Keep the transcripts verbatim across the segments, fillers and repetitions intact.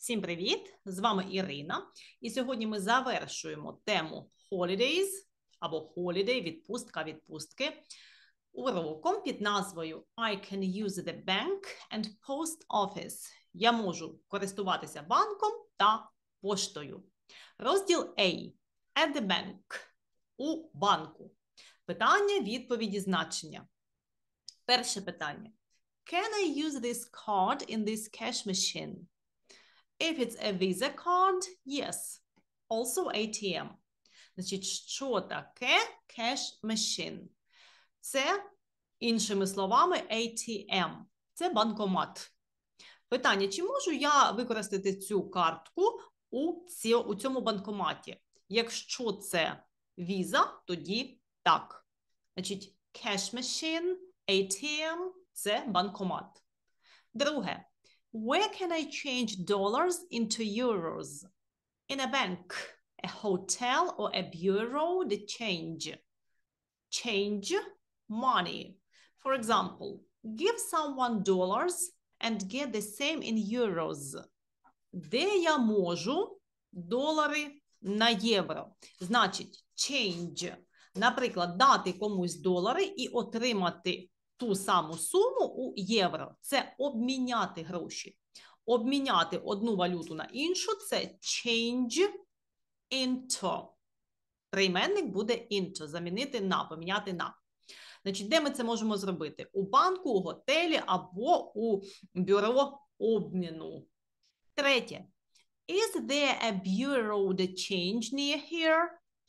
Всім привіт! З вами Ірина. І сьогодні ми завершуємо тему holidays або holiday, відпустка, відпустки уроком під назвою I can use the bank and post office. Я можу користуватися банком та поштою. Розділ A. At the bank. У банку. Питання, відповіді, значення. Перше питання. Can I use this card in this cash machine? If it's a Visa card, yes. Also A T M. Значить, що таке cash machine? Це, іншими словами, A T M. Це банкомат. Питання, чи можу я використати цю картку у, ці, у цьому банкоматі? Якщо це Visa, тоді так. Значить, cash machine, A T M – це банкомат. Друге. Where can I change dollars into euros? In a bank, a hotel or a bureau de change. Change money. For example, give someone dollars and get the same in euros. Де я можу долари на євро? Значить, change. Наприклад, дати комусь долари і отримати ту саму суму у євро. Це обміняти гроші. Обміняти одну валюту на іншу – це change into. Прийменник буде into, замінити на, поміняти на. Значить, де ми це можемо зробити? У банку, у готелі або у бюро обміну. Третє. Is there a bureau de change near here?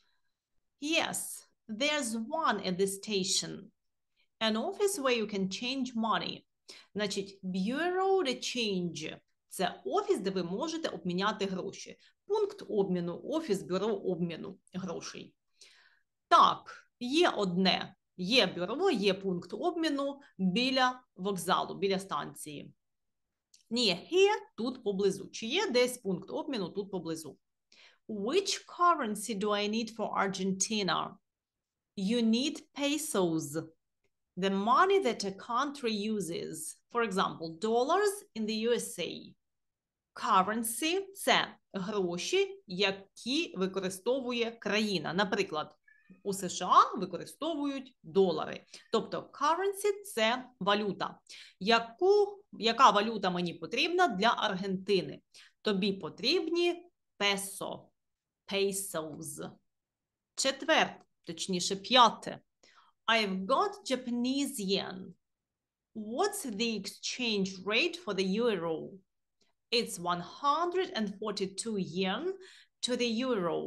Yes, there's one at the station. An office where you can change money. Значить, bureau de change – це офіс, де ви можете обміняти гроші. Пункт обміну, офіс, бюро обміну грошей. Так, є одне. Є бюро, є пункт обміну біля вокзалу, біля станції. Ні, here – тут поблизу. Чи є десь пункт обміну тут поблизу? Which currency do I need for Argentina? You need pesos. The money that a country uses. For example, dollars in the U S A. Currency – це гроші, які використовує країна. Наприклад, у США використовують долари. Тобто, currency – це валюта. Яку, яка валюта мені потрібна для Аргентини? Тобі потрібні песо. Pesos. Четверте, точніше п'яте. I've got Japanese yen. What's the exchange rate for the euro? It's one hundred forty-two yen to the euro.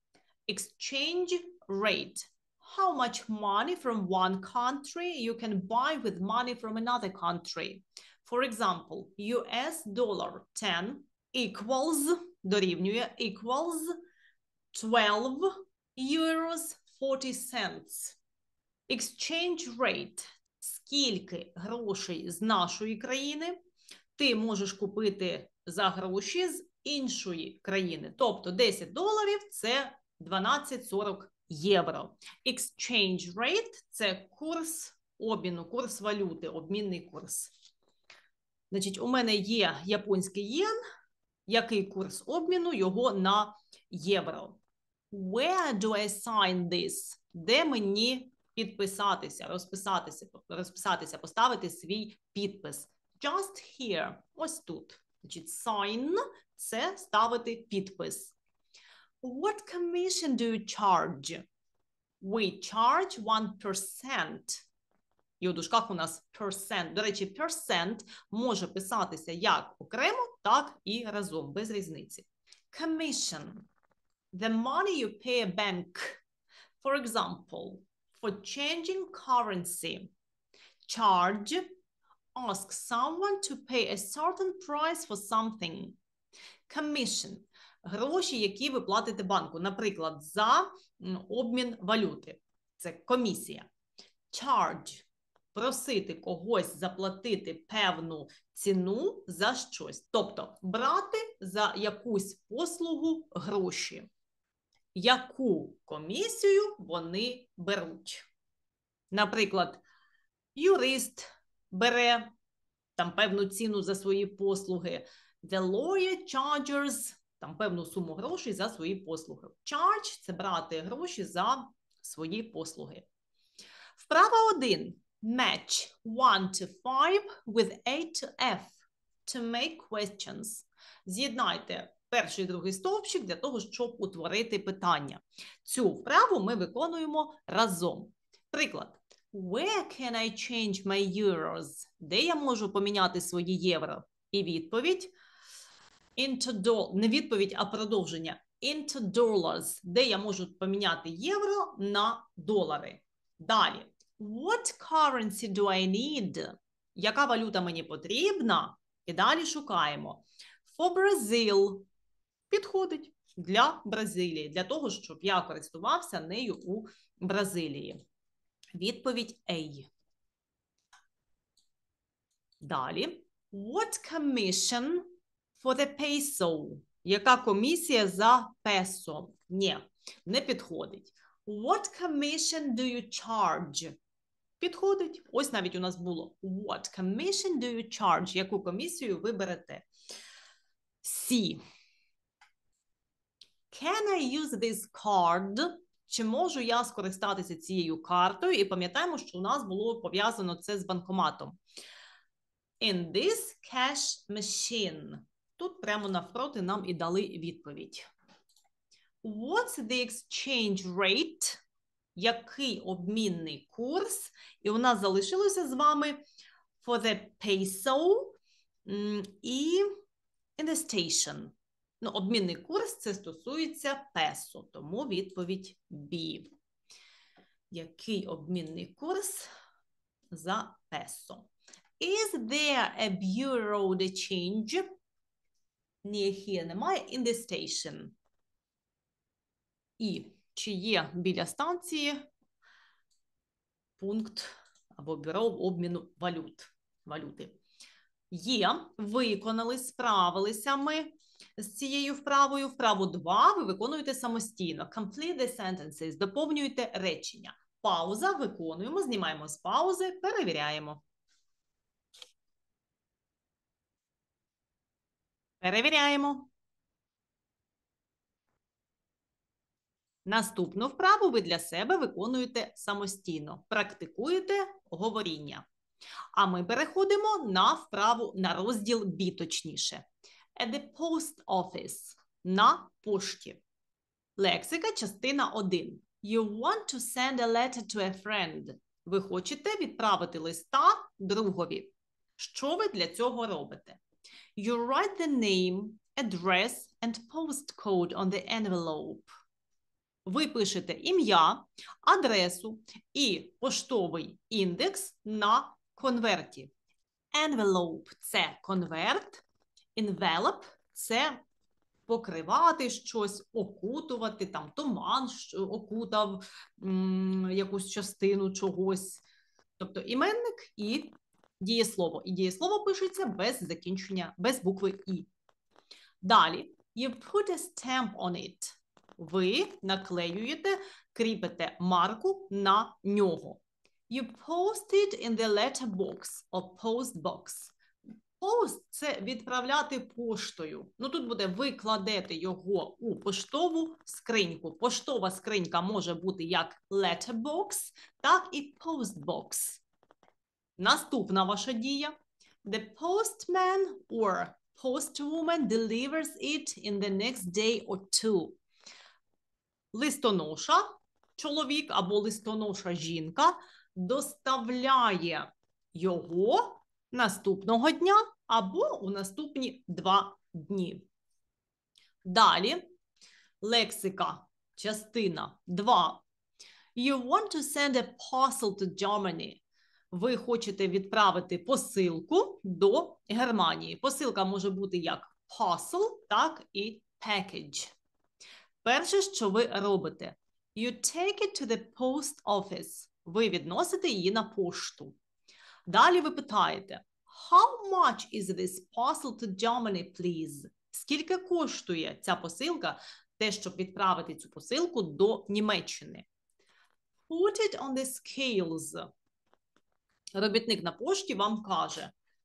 Exchange rate. How much money from one country you can buy with money from another country? For example, U S dollar ten equals, дорівнює, equals twelve euros forty cents. Exchange rate – скільки грошей з нашої країни ти можеш купити за гроші з іншої країни. Тобто десять доларів – це дванадцять сорок євро. Exchange rate – це курс обміну, курс валюти, обмінний курс. Значить, у мене є японський єн. Який курс обміну його на євро? Where do I sign this? Де мені підписатися, розписатися, розписатися, поставити свій підпис. Just here. Ось тут. Значить, sign – це ставити підпис. What commission do you charge? We charge one percent. І у дужках у нас percent. До речі, percent може писатися як окремо, так і разом, без різниці. Commission. The money you pay a bank. For example, for changing currency. Charge. Ask someone to pay a certain price for something. Commission. Гроші, які ви платите банку. Наприклад, за обмін валюти. Це комісія. Charge. Просити когось заплатити певну ціну за щось. Тобто, брати за якусь послугу гроші. Яку комісію вони беруть? Наприклад, юрист бере там певну ціну за свої послуги, The lawyer charges там певну суму грошей за свої послуги. Charge – це брати гроші за свої послуги. Вправа один. Match one to five with A to F to make questions. З'єднайте перший і другий стовпчик для того, щоб утворити питання. Цю вправу ми виконуємо разом. Приклад. Where can I change my euros? Де я можу поміняти свої євро? І відповідь. Into dollars. Не відповідь, а продовження. Into dollars. Де я можу поміняти євро на долари. Далі. What currency do I need? Яка валюта мені потрібна? І далі шукаємо. For Brazil. Підходить для Бразилії. Для того, щоб я користувався нею у Бразилії. Відповідь A. Далі. What commission for the peso? Яка комісія за песо? Ні, не підходить. What commission do you charge? Підходить. Ось навіть у нас було. What commission do you charge? Яку комісію ви берете? C. Can I use this card? Чи можу я скористатися цією картою? І пам'ятаємо, що у нас було пов'язано це з банкоматом. In this cash machine. Тут прямо навпроти нам і дали відповідь. What's the exchange rate? Який обмінний курс? І у нас залишилося з вами for the peso і in the station. Ну, обмінний курс – це стосується песо, тому відповідь B. Який обмінний курс за песо? Is there a bureau de change? Ні, here немає. In the station. І чи є біля станції пункт або бюро обміну валют, валюти? Є. Виконали, справилися ми з цією вправою. Вправу два ви виконуєте самостійно. Complete the sentences. Доповнюєте речення. Пауза. Виконуємо. Знімаємо з паузи. Перевіряємо. Перевіряємо. Наступну вправу ви для себе виконуєте самостійно. Практикуєте говоріння. А ми переходимо на вправу, на розділ Б, точніше. At the post office. На пошті. Лексика, частина один. You want to send a letter to a friend. Ви хочете відправити листа другові. Що ви для цього робите? You write the name, address and postcode on the envelope. Ви пишете ім'я, адресу і поштовий індекс на конверті. Envelope – це конверт, envelope – це покривати щось, окутувати, там туман окутав м, якусь частину чогось. Тобто іменник і дієслово. І дієслово пишеться без закінчення, без букви І. Далі. You put a stamp on it. Ви наклеюєте, кріпите марку на нього. You post it in the letterbox or postbox. Post – це відправляти поштою. Ну, тут буде ви кладете його у поштову скриньку. Поштова скринька може бути як letterbox, так і postbox. Наступна ваша дія. The postman or postwoman delivers it in the next day or two. Листоноша, чоловік або листоноша жінка, доставляє його наступного дня або у наступні два дні. Далі, лексика, частина два. You want to send a parcel to Germany. Ви хочете відправити посилку до Германії. Посилка може бути як parcel, так і package. Перше, що ви робите. You take it to the post office. Ви відносите її на пошту. Далі ви питаєте, how much is this parcel to Germany, please? Скільки коштує ця посилка, те, щоб відправити цю посилку до Німеччини? Put it on the scales. Робітник на пошті вам каже,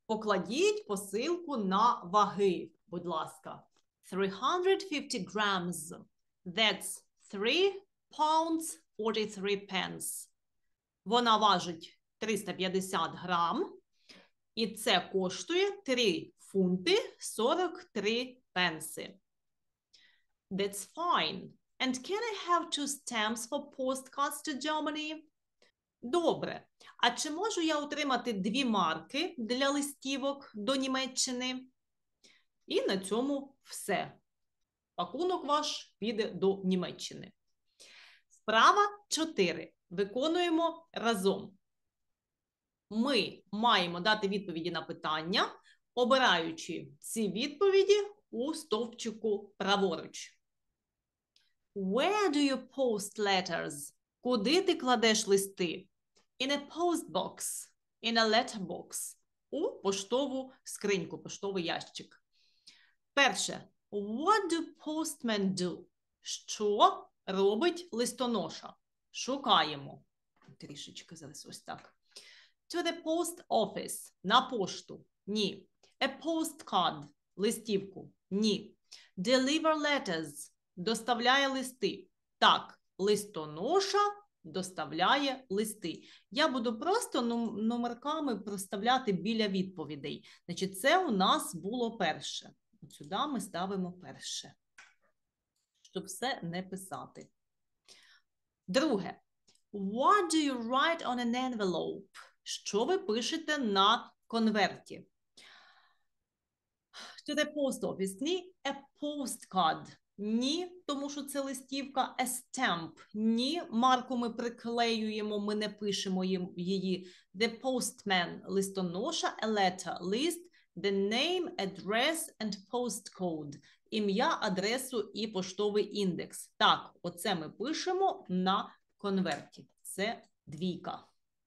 Покладіть посилку на ваги, будь ласка. three hundred fifty grams. That's three pounds forty-three pence. Вона важить триста п'ятдесят грам. І це коштує три фунти сорок три пенси. That's fine. And can I have two stamps for postcards to Germany? Добре. А чи можу я отримати дві марки для листівок до Німеччини? І на цьому все. Пакунок ваш піде до Німеччини. Вправа чотири. Виконуємо разом. Ми маємо дати відповіді на питання, обираючи ці відповіді у стовпчику праворуч. Where do you post letters? Куди ти кладеш листи? In a post box. In a letter box. У поштову скриньку, поштовий ящик. Перше. What do postmen do? Що робить листоноша? Шукаємо. Трішечки зараз ось так. To the post office. На пошту. Ні. A postcard. Листівку. Ні. Deliver letters. Доставляє листи. Так, листоноша доставляє листи. Я буду просто номерками проставляти біля відповідей. Значить, це у нас було перше. От сюди ми ставимо перше, щоб все не писати. Друге. What do you write on an envelope? Що ви пишете на конверті? To the post office. Ні. A postcard. Ні, тому що це листівка. A stamp. Ні, марку ми приклеюємо, ми не пишемо її. The postman. Листоноша. A letter. Лист. The name, address and postcode. Ім'я, адресу і поштовий індекс. Так, оце ми пишемо на конверті. Це двійка.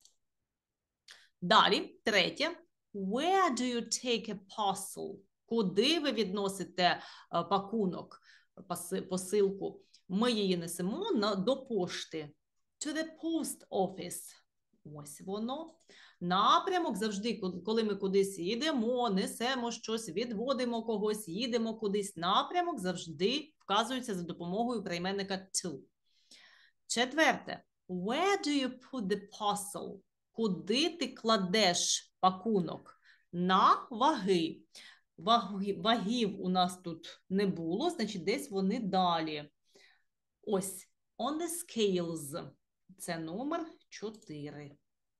Далі, третє. Where do you take a parcel? Куди ви відносите пакунок, посилку? Ми її несемо на, до пошти. To the post office. Ось воно. Напрямок завжди, коли ми кудись їдемо, несемо щось, відводимо когось, їдемо кудись. Напрямок завжди вказується за допомогою прийменника to. Четверте. Where do you put the parcel? Куди ти кладеш пакунок? На ваги. Ваги, вагів у нас тут не було, значить десь вони далі. Ось, on the scales. Це номер чотири.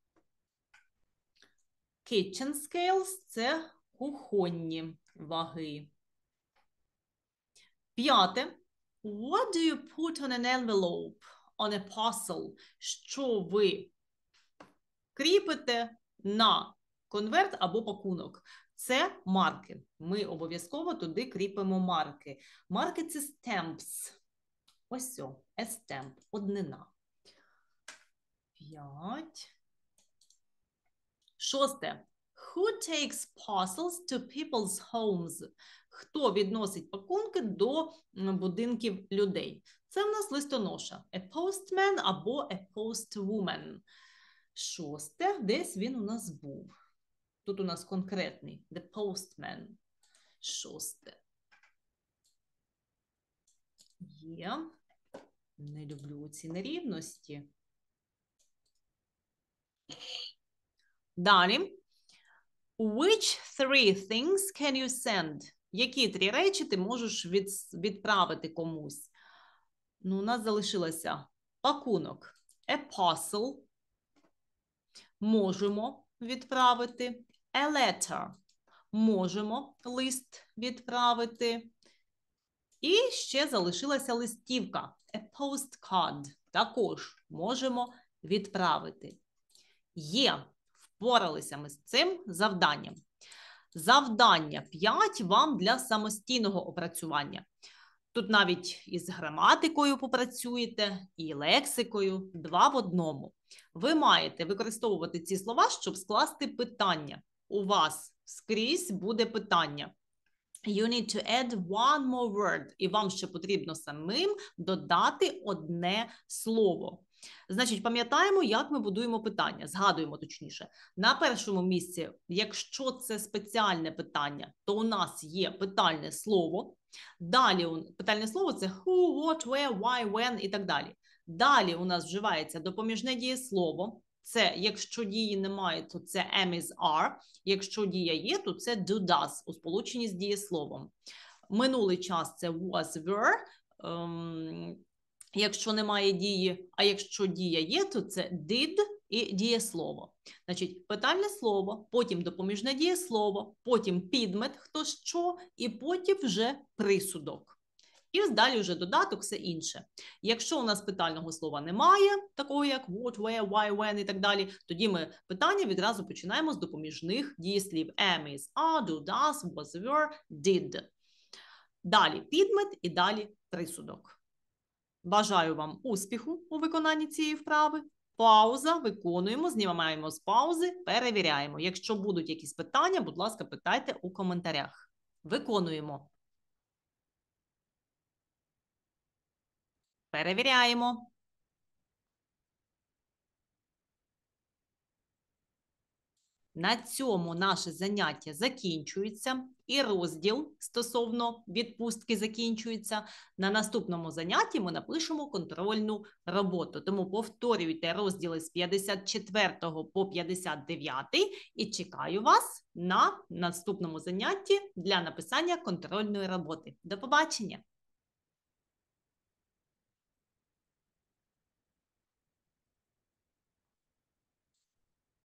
Kitchen scales – це кухонні ваги. П'яте. What do you put on an envelope? On a parcel? Що ви кріпите на конверт або пакунок? Це марки. Ми обов'язково туди кріпимо марки. Марки – це stamps. Ось о, a stamp, однина. П'ять. Шосте. Who takes parcels to people's homes? Хто відносить пакунки до будинків людей? Це в нас листоноша. A postman або a postwoman. Шосте. Десь він у нас був. Тут у нас конкретний. The postman. Шосте. Є. Не люблю ці нерівності. Далі. Which three things can you send? Які три речі ти можеш від, відправити комусь? Ну, у нас залишилося пакунок. A parcel. Можемо відправити. A letter. Можемо лист відправити. І ще залишилася листівка. A postcard. Також можемо відправити. Є. Впоралися ми з цим завданням. Завдання п'ять вам для самостійного опрацювання. Тут навіть із граматикою попрацюєте, і лексикою, два в одному. Ви маєте використовувати ці слова, щоб скласти питання. У вас скрізь буде питання. You need to add one more word. І вам ще потрібно самим додати одне слово. Значить, пам'ятаємо, як ми будуємо питання, згадуємо точніше. На першому місці, якщо це спеціальне питання, то у нас є питальне слово. Далі питальне слово – це who, what, where, why, when і так далі. Далі у нас вживається допоміжне дієслово. Це, якщо дії немає, то це am, is, are. Якщо дія є, то це do, does у сполученні з дієсловом. Минулий час – це was, were. Ем, якщо немає дії, а якщо дія є, то це did і дієслово. Значить, питальне слово, потім допоміжне дієслово, потім підмет, хто що, і потім вже присудок. І далі вже додаток, все інше. Якщо у нас питального слова немає, такого як what, where, why, when і так далі, тоді ми питання відразу починаємо з допоміжних дієслів. Am, is, are, do, does, was, were, did. Далі підмет і далі присудок. Бажаю вам успіху у виконанні цієї вправи. Пауза, виконуємо, знімаємо з паузи, перевіряємо. Якщо будуть якісь питання, будь ласка, питайте у коментарях. Виконуємо. Перевіряємо. На цьому наше заняття закінчується і розділ стосовно відпустки закінчується. На наступному занятті ми напишемо контрольну роботу. Тому повторюйте розділи з п'ятдесят четвертого по п'ятдесят дев'ятий і чекаю вас на наступному занятті для написання контрольної роботи. До побачення!